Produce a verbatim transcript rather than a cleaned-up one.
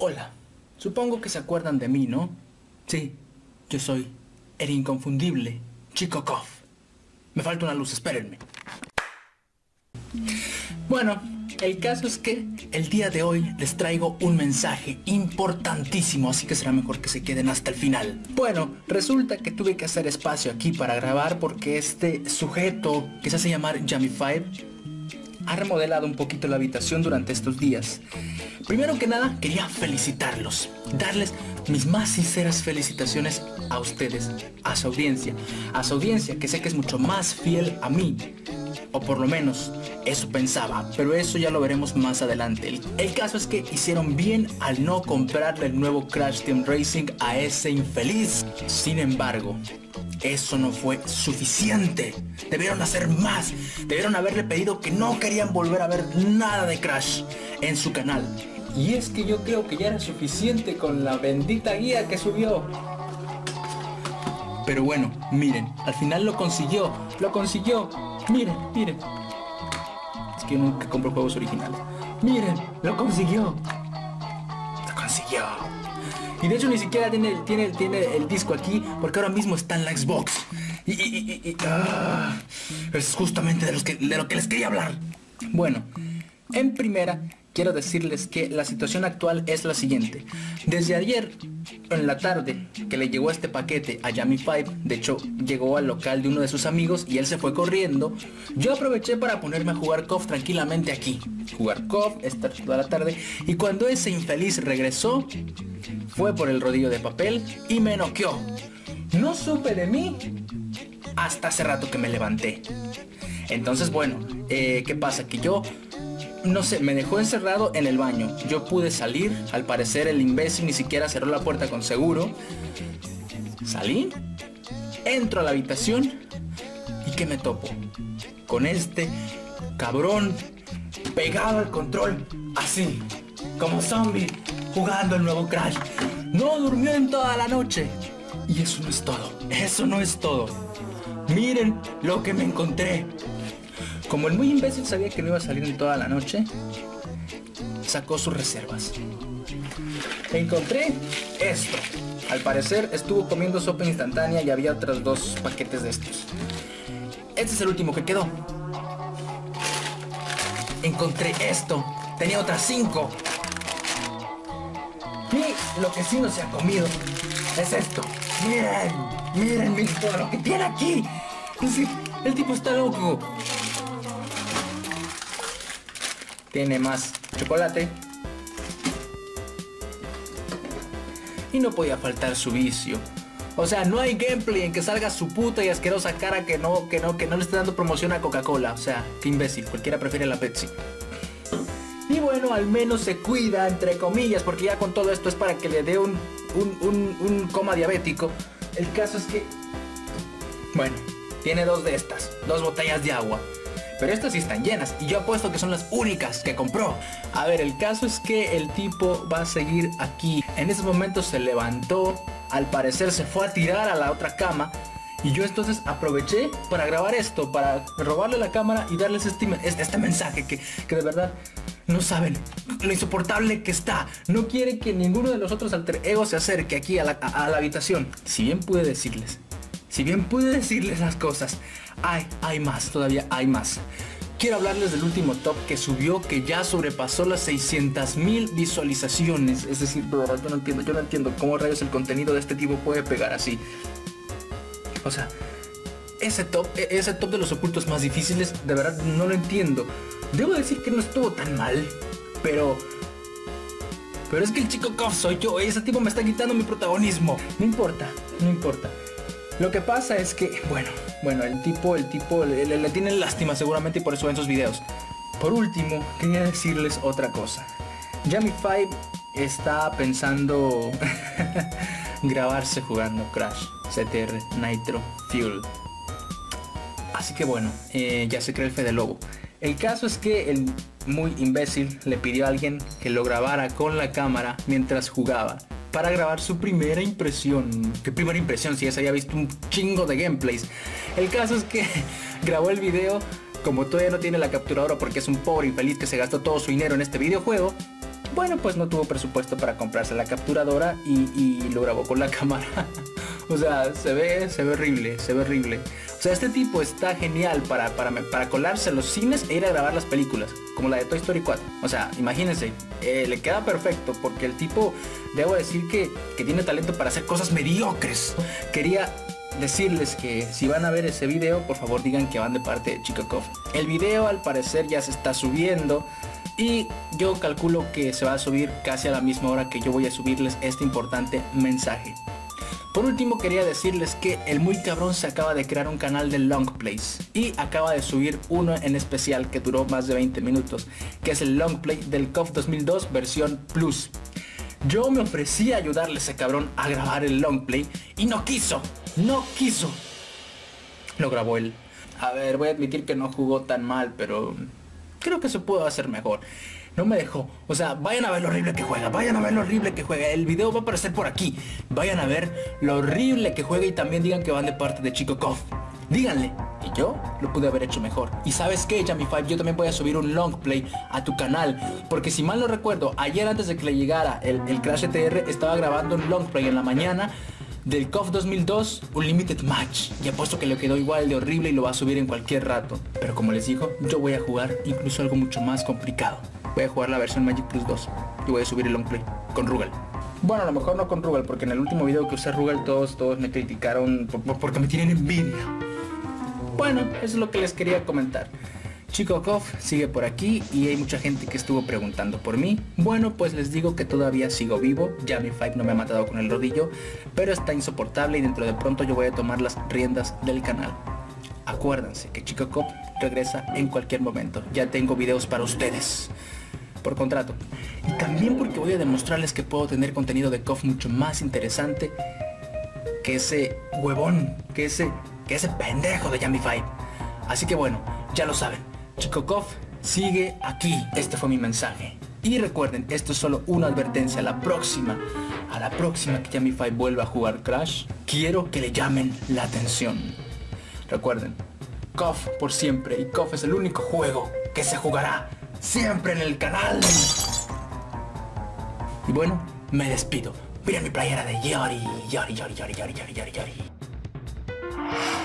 Hola, supongo que se acuerdan de mí, ¿no? Sí, yo soy el inconfundible Chico Koff. Me falta una luz, espérenme. Bueno, el caso es que el día de hoy les traigo un mensaje importantísimo, así que será mejor que se queden hasta el final. Bueno, resulta que tuve que hacer espacio aquí para grabar porque este sujeto que se hace llamar Yami Five ha remodelado un poquito la habitación durante estos días. Primero que nada, quería felicitarlos, darles mis más sinceras felicitaciones a ustedes, a su audiencia, a su audiencia que sé que es mucho más fiel a mí, o por lo menos eso pensaba, pero eso ya lo veremos más adelante. El, el caso es que hicieron bien al no comprarle el nuevo Crash Team Racing a ese infeliz. Sin embargo, eso no fue suficiente. Debieron hacer más. Debieron haberle pedido que no querían volver a ver nada de Crash en su canal. Y es que yo creo que ya era suficiente con la bendita guía que subió. Pero bueno, miren, al final lo consiguió. Lo consiguió. Miren, miren. Es que yo nunca compro juegos originales. Miren, lo consiguió. Lo consiguió. Y de hecho ni siquiera tiene, tiene, tiene el disco aquí, porque ahora mismo está en la Xbox. Y, y, y, y ah, es justamente de, los que, de lo que les quería hablar. Bueno, en primera quiero decirles que la situación actual es la siguiente. Desde ayer en la tarde que le llegó este paquete a Yami Five, de hecho llegó al local de uno de sus amigos y él se fue corriendo. Yo aproveché para ponerme a jugar Koff tranquilamente aquí. Jugar Koff, estar toda la tarde. Y cuando ese infeliz regresó, fue por el rodillo de papel y me noqueó. No supe de mí hasta hace rato que me levanté. Entonces bueno, eh, ¿qué pasa? Que yo... no sé, me dejó encerrado en el baño. Yo pude salir, al parecer el imbécil ni siquiera cerró la puerta con seguro. Salí, entro a la habitación y ¿qué me topo? Con este cabrón pegado al control, así, como zombie, jugando el nuevo Crash. No durmió en toda la noche. Y eso no es todo, eso no es todo. Miren lo que me encontré. Como el muy imbécil sabía que no iba a salir en toda la noche, sacó sus reservas. Encontré esto. Al parecer estuvo comiendo sopa instantánea y había otros dos paquetes de estos. Este es el último que quedó. Encontré esto. Tenía otras cinco. Y lo que sí no se ha comido es esto. Miren, miren mi todo lo que tiene aquí. Sí, el tipo está loco. Tiene más chocolate. Y no podía faltar su vicio. O sea, no hay gameplay en que salga su puta y asquerosa cara que no, que no, que no le esté dando promoción a Coca-Cola. O sea, qué imbécil, cualquiera prefiere la Pepsi. Y bueno, al menos se cuida, entre comillas, porque ya con todo esto es para que le dé un, un, un, un coma diabético. El caso es que... bueno, tiene dos de estas, dos botellas de agua. Pero estas sí están llenas y yo apuesto que son las únicas que compró. A ver, el caso es que el tipo va a seguir aquí. En ese momento se levantó, al parecer se fue a tirar a la otra cama. Y yo entonces aproveché para grabar esto, para robarle la cámara y darles este, este mensaje que, que de verdad no saben lo insoportable que está. No quiere que ninguno de los otros alter egos se acerque aquí a la, a, a la habitación. Si bien pude decirles, si bien pude decirles las cosas, hay, hay más, todavía hay más. Quiero hablarles del último top que subió, que ya sobrepasó las seiscientas mil visualizaciones. Es decir, bro, yo no entiendo, yo no entiendo cómo rayos el contenido de este tipo puede pegar así. O sea, ese top, ese top de los ocultos más difíciles, de verdad no lo entiendo. Debo decir que no estuvo tan mal, pero... pero es que el Chico Koff soy yo, ese tipo me está quitando mi protagonismo. No importa, no importa. Lo que pasa es que, bueno, bueno, el tipo, el tipo le, le, le tiene lástima seguramente y por eso ven sus videos. Por último, quería decirles otra cosa. Yami Five está pensando grabarse jugando Crash C T R Nitro Fuel. Así que bueno, eh, ya se cree el Fede Lobo. El caso es que el muy imbécil le pidió a alguien que lo grabara con la cámara mientras jugaba, para grabar su primera impresión. ¿Qué primera impresión? Si ya se había visto un chingo de gameplays. El caso es que grabó el video, como todavía no tiene la capturadora porque es un pobre infeliz que se gastó todo su dinero en este videojuego. Bueno, pues no tuvo presupuesto para comprarse la capturadora y, y lo grabó con la cámara. O sea, se ve, se ve horrible, se ve horrible. O sea, este tipo está genial para, para, para colarse a los cines e ir a grabar las películas, como la de Toy Story cuatro. O sea, imagínense, eh, le queda perfecto porque el tipo, debo decir que, que tiene talento para hacer cosas mediocres. Quería decirles que si van a ver ese video, por favor digan que van de parte de Chico Kof. El video al parecer ya se está subiendo y yo calculo que se va a subir casi a la misma hora que yo voy a subirles este importante mensaje. Por último, quería decirles que el muy cabrón se acaba de crear un canal de long plays y acaba de subir uno en especial que duró más de veinte minutos, que es el long play del K O F dos mil dos versión Plus. Yo me ofrecí a ayudarle a ese cabrón a grabar el long play y no quiso, no quiso. Lo grabó él. A ver, voy a admitir que no jugó tan mal, pero creo que se pudo hacer mejor. No me dejó. O sea, vayan a ver lo horrible que juega. Vayan a ver lo horrible que juega. El video va a aparecer por aquí. Vayan a ver lo horrible que juega y también digan que van de parte de Chico Kof. Díganle. Y yo lo pude haber hecho mejor. Y ¿sabes qué, Yami five? Yo también voy a subir un long play a tu canal. Porque si mal no recuerdo, ayer antes de que le llegara el, el Crash E T R, estaba grabando un long play en la mañana del K O F dos mil dos Unlimited Match. Y apuesto que le quedó igual de horrible y lo va a subir en cualquier rato. Pero como les digo, yo voy a jugar incluso algo mucho más complicado. Voy a jugar la versión Magic Plus dos y voy a subir el long play con Rugal. Bueno, a lo mejor no con Rugal, porque en el último video que usé Rugal todos, todos me criticaron por, por, porque me tienen envidia. Bueno, eso es lo que les quería comentar. Chico Kof sigue por aquí y hay mucha gente que estuvo preguntando por mí. Bueno, pues les digo que todavía sigo vivo. Yami five no me ha matado con el rodillo, pero está insoportable y dentro de pronto yo voy a tomar las riendas del canal. Acuérdense que Chico Kof regresa en cualquier momento. Ya tengo videos para ustedes por contrato. Y también porque voy a demostrarles que puedo tener contenido de Kof mucho más interesante que ese huevón, que ese, que ese pendejo de Yami five. Así que bueno, ya lo saben. Chico Kof sigue aquí. Este fue mi mensaje. Y recuerden, esto es solo una advertencia. A la próxima, a la próxima que Yami five vuelva a jugar Crash, quiero que le llamen la atención. Recuerden, Kof por siempre. Y Kof es el único juego que se jugará siempre en el canal. Y bueno, me despido. Miren mi playera de Yori, Yori, Yori, Yori, Yori, Yori, Yori, Yori.